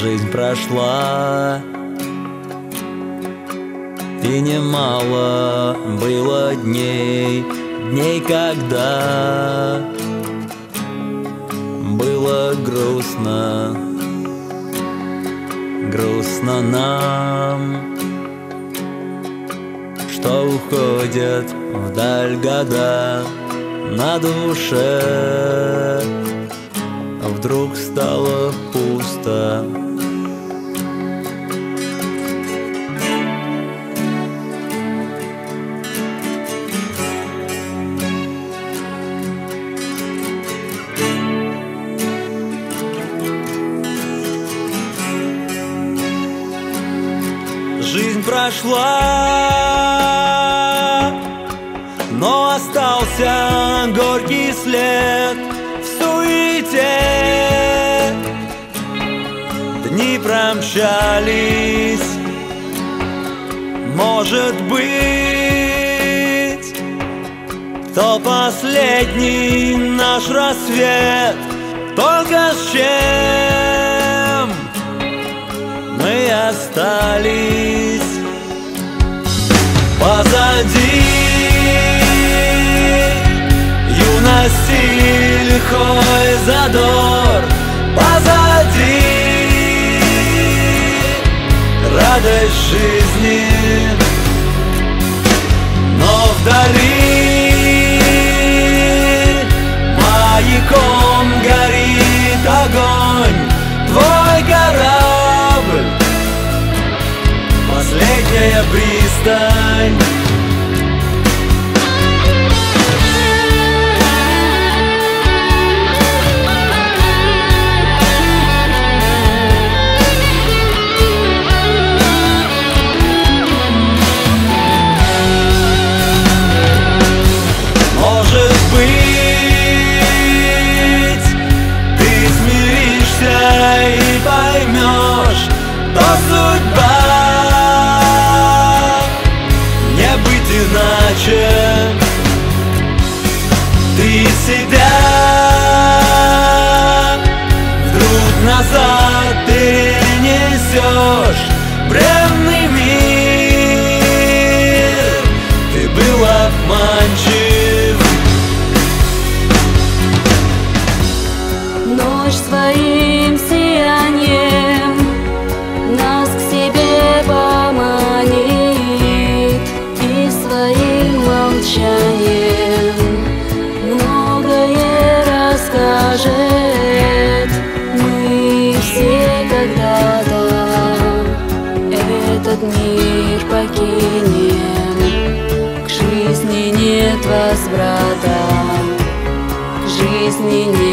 Жизнь прошла, и немало было дней, когда было грустно, грустно нам, что уходят вдаль года. На душе вдруг стало пусто. Жизнь прошла, но остался горький след в суете. Дни промчались, может быть, то последний наш рассвет. Только с чем мы остались позади. Юности лихой задор позади, радость жизни, но вдали маяком горит огонь. Твой корабль, последняя пристань. Может быть, ты смиришься и поймешь, что судьба не быть иначе. Ты себя вдруг назад перенесешь. Бренный мир, ты был обманчив. Ночь своим сиянием нас к себе поманит, и своим молчанием многое расскажет. Мы все когда-то этот мир покинем, к жизни нет возврата, к жизни нет